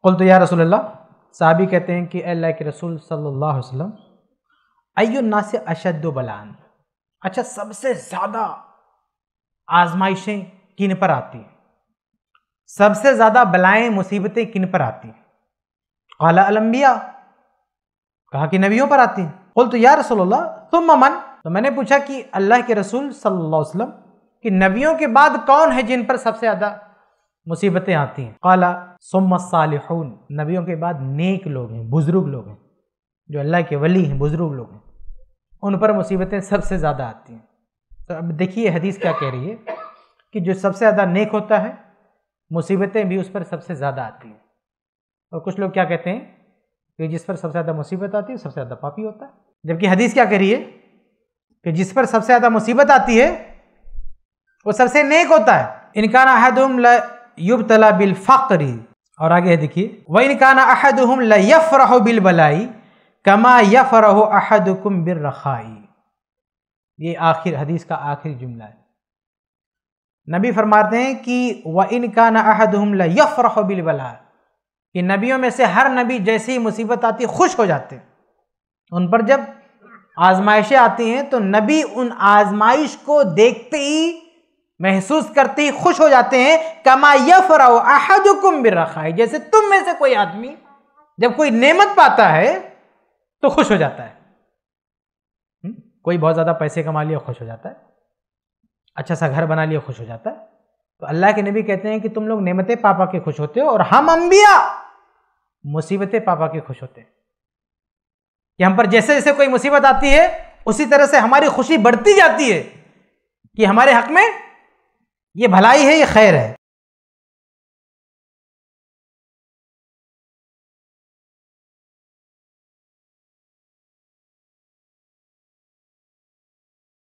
कुल तो या रसूलल्लाह, साहबी कहते हैं कि अल्लाह के रसूल सल्लल्लाहु अलैहि वसल्लम, अय्युन नास अशद्दु बलान, अच्छा सबसे ज्यादा आजमाइशें किन पर आती हैं, सबसे ज्यादा बलाएं मुसीबतें किन पर आती हैं? क़ाला अल अंबिया, कहा कि नबियों पर आती हैं। कुल तो या रसूलल्लाह तुम मन, तो मैंने पूछा कि अल्लाह के रसूल सल्लल्लाहु अलैहि वसल्लम कि नबियों के बाद कौन है जिन पर सबसे ज्यादा मुसीबतें आती हैं? क़ाला सुम्मा सालिहून, नबियों के बाद नेक लोग हैं, बुजुर्ग लोग हैं, जो अल्लाह के वली हैं, बुजुर्ग लोग हैं, उन पर मुसीबतें सबसे ज्यादा आती हैं। तो अब देखिए हदीस क्या कह रही है कि जो सबसे ज्यादा नेक होता है मुसीबतें भी उस पर सबसे ज्यादा आती हैं। और कुछ लोग क्या कहते हैं कि जिस पर सबसे ज्यादा मुसीबत आती है सबसे ज्यादा पापी होता है, जबकि हदीस क्या कह रही है कि जिस पर सबसे ज्यादा मुसीबत आती है वो सबसे नेक होता है। इनकाना अहदुहुम ला युब्तला बिल फक्री, और आगे है देखिए, व इनकाना अहदुहुम ला यफरहु बिल बलाई कमा यफरहु अहदुकुम बिर रखाई। ये आखिर हदीस का आखिरी जुमला है। नबी फरमाते हैं कि व इनकाना अहदुहुम ला यफरहु बिल बला, कि नबियों में से हर नबी जैसे ही मुसीबत आती है खुश हो जाते हैं। उन पर जब आजमाइशें आती हैं तो नबी उन आजमाइश को देखते ही, महसूस करते ही खुश हो जाते हैं। कमा यफरहु अहदुकुम बिर्रखाई, जैसे तुम में से कोई आदमी जब कोई नेमत पाता है तो खुश हो जाता है। कोई बहुत ज्यादा पैसे कमा लिया खुश हो जाता है, अच्छा सा घर बना लिया खुश हो जाता है। तो अल्लाह के नबी कहते हैं कि तुम लोग नेमतें पा के खुश होते हो और हम अंबिया मुसीबतें पा के खुश होते हैं, कि हम पर जैसे जैसे कोई मुसीबत आती है उसी तरह से हमारी खुशी बढ़ती जाती है कि हमारे हक में ये भलाई है, ये खैर है।